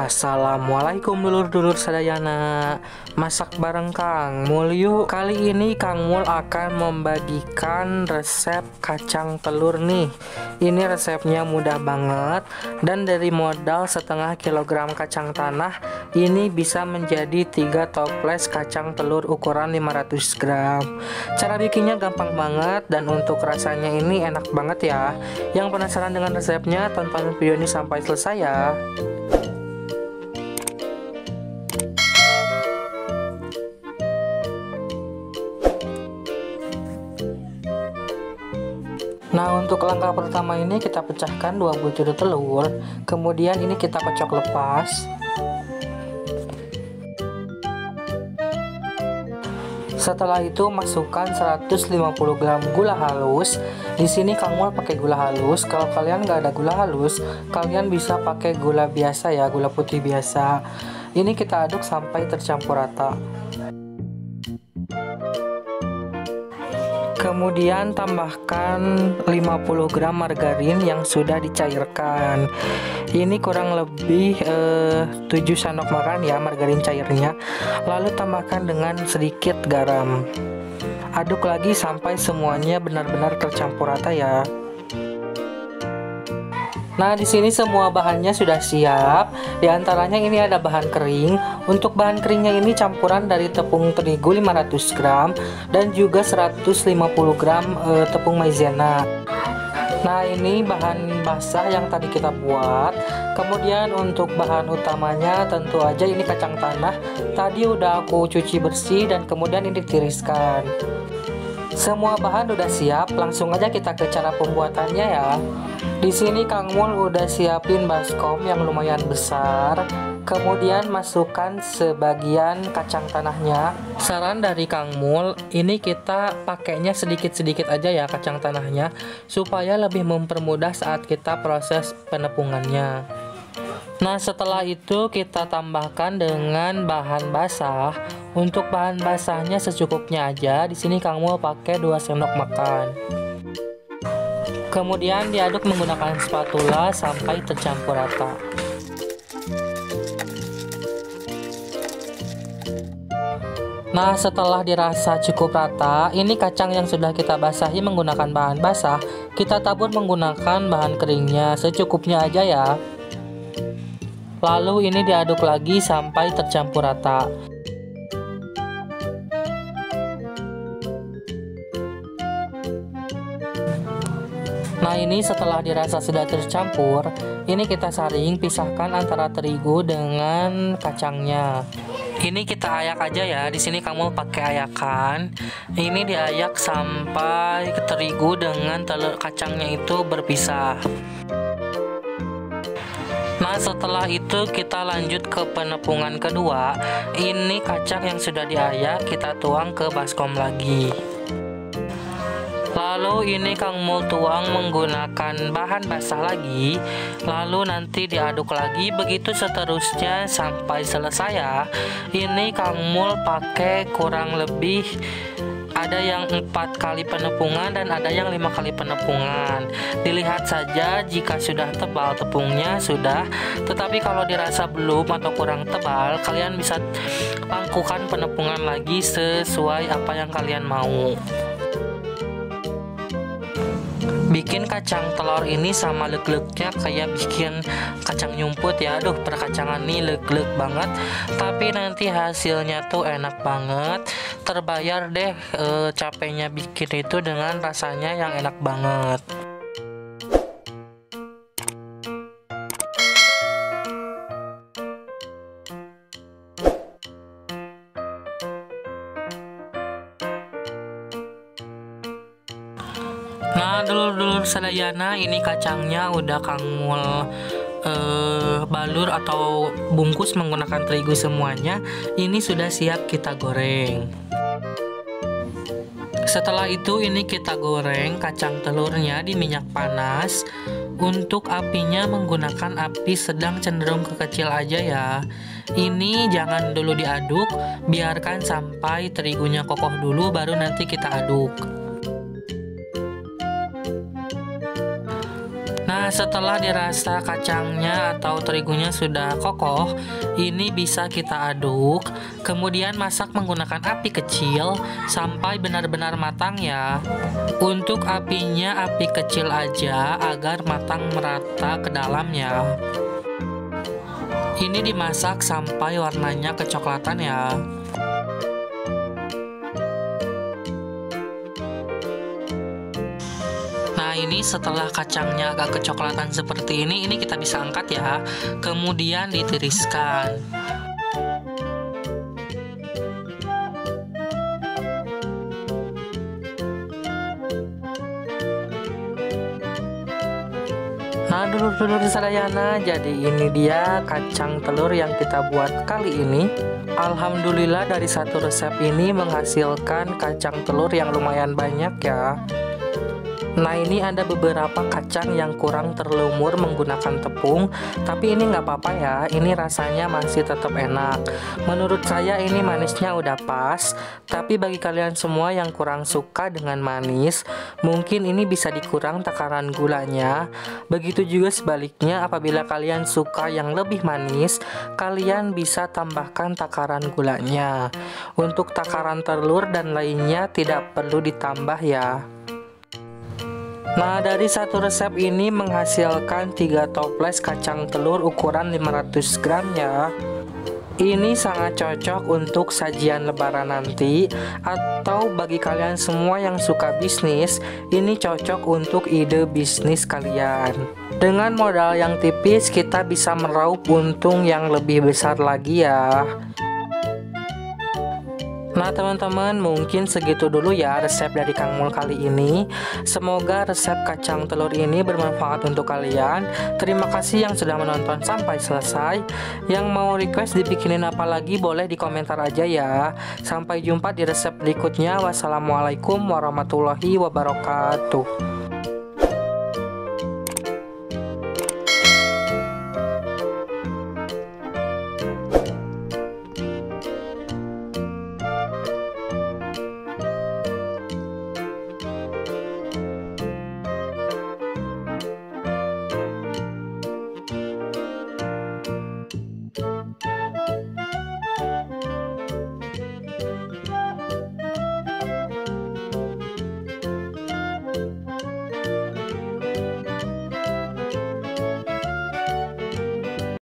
Assalamualaikum dulur-dulur sadayana. Masak bareng Kang Mul yuk. Kali ini Kang Mul akan membagikan resep kacang telur nih. Ini resepnya mudah banget, dan dari modal setengah kilogram kacang tanah ini bisa menjadi 3 toples kacang telur ukuran 500 gram. Cara bikinnya gampang banget, dan untuk rasanya ini enak banget ya. Yang penasaran dengan resepnya, tonton video ini sampai selesai ya. Nah, untuk langkah pertama ini kita pecahkan 2 butir telur, kemudian ini kita kocok lepas. Setelah itu masukkan 150 gram gula halus. Di sini Kang Mul pakai gula halus. Kalau kalian nggak ada gula halus, kalian bisa pakai gula biasa ya, gula putih biasa. Ini kita aduk sampai tercampur rata. Kemudian tambahkan 50 gram margarin yang sudah dicairkan. Ini kurang lebih 7 sendok makan ya margarin cairnya. Lalu tambahkan dengan sedikit garam. Aduk lagi sampai semuanya benar-benar tercampur rata ya. Nah, di sini semua bahannya sudah siap. Di antaranya ini ada bahan kering. Untuk bahan keringnya ini campuran dari tepung terigu 500 gram dan juga 150 gram tepung maizena. Nah, ini bahan basah yang tadi kita buat. Kemudian untuk bahan utamanya tentu aja ini kacang tanah. Tadi udah aku cuci bersih dan kemudian ini ditiriskan. Semua bahan udah siap, langsung aja kita ke cara pembuatannya ya. Di sini Kang Mul udah siapin baskom yang lumayan besar. Kemudian masukkan sebagian kacang tanahnya. Saran dari Kang Mul, ini kita pakainya sedikit-sedikit aja ya kacang tanahnya, supaya lebih mempermudah saat kita proses penepungannya. Nah, setelah itu kita tambahkan dengan bahan basah. Untuk bahan basahnya secukupnya aja. Di sini Kang Mul pakai 2 sendok makan. Kemudian diaduk menggunakan spatula sampai tercampur rata. Nah, setelah dirasa cukup rata, ini kacang yang sudah kita basahi menggunakan bahan basah, kita tabur menggunakan bahan keringnya secukupnya aja ya. Lalu ini diaduk lagi sampai tercampur rata. Nah, ini setelah dirasa sudah tercampur, ini kita saring, pisahkan antara terigu dengan kacangnya. Ini kita ayak aja ya. Di sini kamu pakai ayakan. Ini diayak sampai terigu dengan telur kacangnya itu berpisah. Nah, setelah itu kita lanjut ke penepungan kedua. Ini kacang yang sudah diayak kita tuang ke baskom lagi. Lalu ini Kang Mul tuang menggunakan bahan basah lagi. Lalu nanti diaduk lagi, begitu seterusnya sampai selesai ya. Ini Kang Mul pakai kurang lebih ada yang 4 kali penepungan dan ada yang 5 kali penepungan. Dilihat saja jika sudah tebal tepungnya sudah. Tetapi kalau dirasa belum atau kurang tebal, kalian bisa pangkukan penepungan lagi sesuai apa yang kalian mau. Bikin kacang telur ini sama leg-legnya kayak bikin kacang nyumput ya. Aduh, perkacangan nih leg-leg banget, tapi nanti hasilnya tuh enak banget. Terbayar deh capeknya bikin itu dengan rasanya yang enak banget. Nah, dulur-dulur sadayana, ini kacangnya udah Kang Mul balur atau bungkus menggunakan terigu semuanya. Ini sudah siap kita goreng. Setelah itu ini kita goreng kacang telurnya di minyak panas. Untuk apinya menggunakan api sedang cenderung ke kecil aja ya. Ini jangan dulu diaduk, biarkan sampai terigunya kokoh dulu baru nanti kita aduk. Nah, setelah dirasa kacangnya atau terigunya sudah kokoh, ini bisa kita aduk, kemudian masak menggunakan api kecil sampai benar-benar matang ya. Untuk apinya api kecil aja agar matang merata ke dalamnya. Ini dimasak sampai warnanya kecoklatan ya. Nah, ini setelah kacangnya agak kecoklatan seperti ini kita bisa angkat ya. Kemudian ditiriskan. Nah, dulur-dulur sadayana, jadi ini dia kacang telur yang kita buat kali ini. Alhamdulillah dari satu resep ini menghasilkan kacang telur yang lumayan banyak ya. Nah, ini ada beberapa kacang yang kurang terlumur menggunakan tepung, tapi ini nggak apa-apa ya, ini rasanya masih tetap enak. Menurut saya ini manisnya udah pas, tapi bagi kalian semua yang kurang suka dengan manis, mungkin ini bisa dikurang takaran gulanya. Begitu juga sebaliknya, apabila kalian suka yang lebih manis, kalian bisa tambahkan takaran gulanya. Untuk takaran telur dan lainnya tidak perlu ditambah ya. Nah, dari satu resep ini menghasilkan 3 toples kacang telur ukuran 500 gram ya. Ini sangat cocok untuk sajian lebaran nanti, atau bagi kalian semua yang suka bisnis, ini cocok untuk ide bisnis kalian. Dengan modal yang tipis kita bisa meraup untung yang lebih besar lagi ya. Nah teman-teman, mungkin segitu dulu ya resep dari Kang Mul kali ini. Semoga resep kacang telur ini bermanfaat untuk kalian. Terima kasih yang sudah menonton sampai selesai. Yang mau request dibikinin apa lagi boleh di komentar aja ya. Sampai jumpa di resep berikutnya. Wassalamualaikum warahmatullahi wabarakatuh.